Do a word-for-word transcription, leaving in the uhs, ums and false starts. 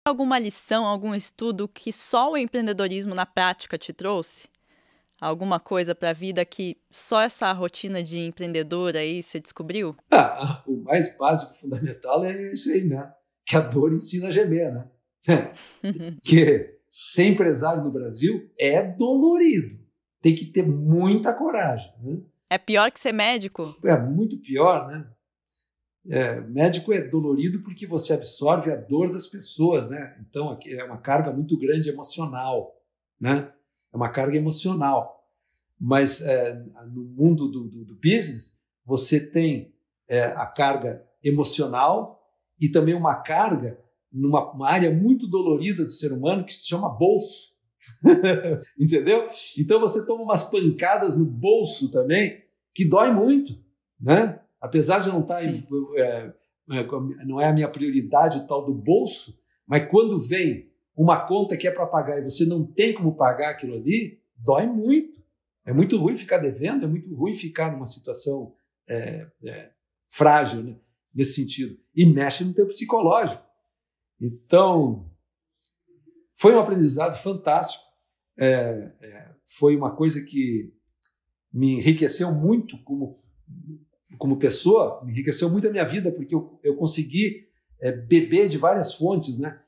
Alguma lição, algum estudo que só o empreendedorismo na prática te trouxe? Alguma coisa para a vida que só essa rotina de empreendedor aí você descobriu? Ah, o mais básico, fundamental é isso aí, né? Que a dor ensina a gemer, né? Que ser empresário no Brasil é dolorido. Tem que ter muita coragem, né? É pior que ser médico? É muito pior, né? É, médico é dolorido porque você absorve a dor das pessoas, né? Então aqui é uma carga muito grande emocional, né? É uma carga emocional. Mas é, no mundo do, do, do business, você tem é, a carga emocional e também uma carga numa uma área muito dolorida do ser humano que se chama bolso. Entendeu? Então você toma umas pancadas no bolso também que dói muito, né? Apesar de não estar em, é, é, não é a minha prioridade o tal do bolso, mas quando vem uma conta que é para pagar e você não tem como pagar aquilo ali, dói muito. É muito ruim ficar devendo, é muito ruim ficar numa situação é, é, frágil, né? Nesse sentido. E mexe no teu psicológico. Então, foi um aprendizado fantástico. É, é, foi uma coisa que me enriqueceu muito como, como pessoa, me enriqueceu muito a minha vida, porque eu, eu consegui é, beber de várias fontes, né?